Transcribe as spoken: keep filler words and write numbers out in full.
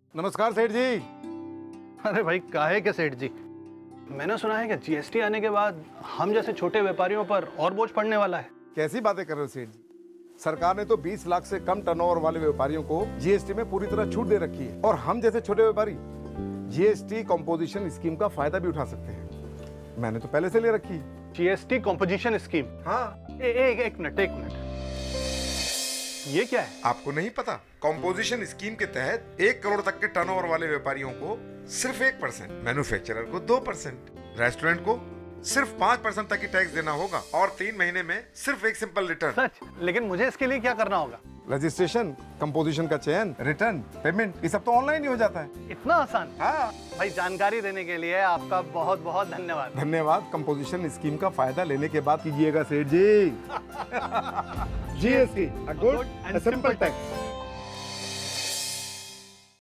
नमस्कार सेठ जी। अरे भाई काहे के सेठ जी, मैंने सुना है कि जीएसटी आने के बाद हम जैसे छोटे व्यापारियों पर और बोझ पड़ने वाला है। कैसी बातें कर रहे हो सेठ जी? सरकार ने तो बीस लाख से कम टर्नओवर वाले व्यापारियों को जीएसटी में पूरी तरह छूट दे रखी है और हम जैसे छोटे व्यापारी जीएसटी कंपोजिशन स्कीम का फायदा भी उठा सकते हैं। मैंने तो पहले से ले रखी। GST composition scheme? हाँ। ए, ए, एक मिनट एक मिनट, ये क्या है? आपको नहीं पता? कंपोजिशन स्कीम के तहत एक करोड़ तक के टर्नओवर वाले व्यापारियों को सिर्फ एक परसेंट, मैन्युफैक्चरर को दो परसेंट, रेस्टोरेंट को सिर्फ पाँच परसेंट तक की टैक्स देना होगा और तीन महीने में सिर्फ एक सिंपल रिटर्न। सच? लेकिन मुझे इसके लिए क्या करना होगा? रजिस्ट्रेशन, कंपोजिशन का चयन, रिटर्न, पेमेंट, ये सब तो ऑनलाइन ही हो जाता है। इतना आसान? हाँ भाई जानकारी देने के लिए आपका बहुत बहुत धन्यवाद। धन्यवाद। कंपोजिशन स्कीम का फायदा लेने के बाद कीजिएगा Seth ji. GST, a good and simple tax.